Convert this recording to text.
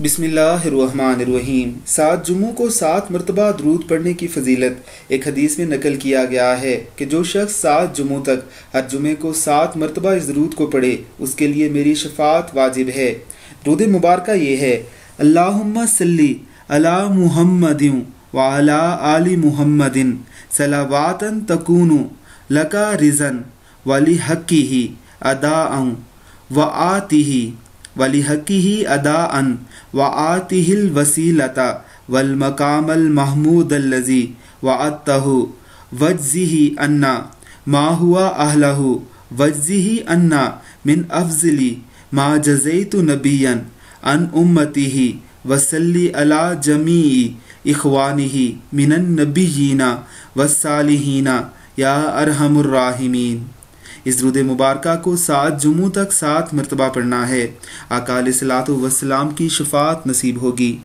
बिस्मिल्लाहिर्रहमानिर्रहीम। 7 जुमों को 7 मरतबा दरूद पढ़ने की फजीलत एक हदीस में नकल किया गया है कि जो शख्स 7 जुमों तक हर जुमे को 7 मरतबा इस दरूद को पढ़े उसके लिए मेरी शफाअत वाजिब है। दरूद मुबारक ये है, अल्लाहुम्मा सल्ली अला मुहम्मदिन व अला आलि मुहम्मदिन सलावातन तकूनु लका रिज़न वली हक्किही अदाअन व आतिही वली हक्किही अदाअन व आतिहिल वसीलता वल मकामल महमूदल्लज़ी वअत्तहु वज्ज़िही अन्ना मा हुआ अहलहु वज्ज़िही अन्ना मिन अफ़ज़ली मा जज़ैतु नबिय्यन अन उम्मतिही वसल्ली अला जमीई इख़वानिही मिनन नबिय्यीना वस्सालिहीना या अरहमुर राहिमीन। इस दुरूद मुबारक को 7 जुमों तक 7 मरतबा पढ़ना है। आका अलैहिस्सलातु वस्सलाम की शफाअत नसीब होगी।